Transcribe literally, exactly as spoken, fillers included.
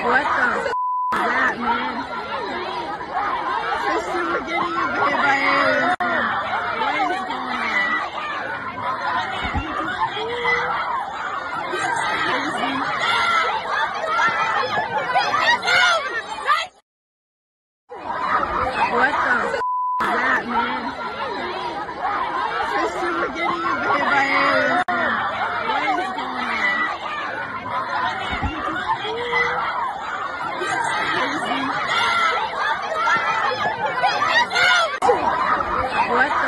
What the f is that, man? This shit, we're getting invaded by aliens, man. What is going on? What the f is that, man? This shit, we're getting invaded by aliens, man. What is going on? What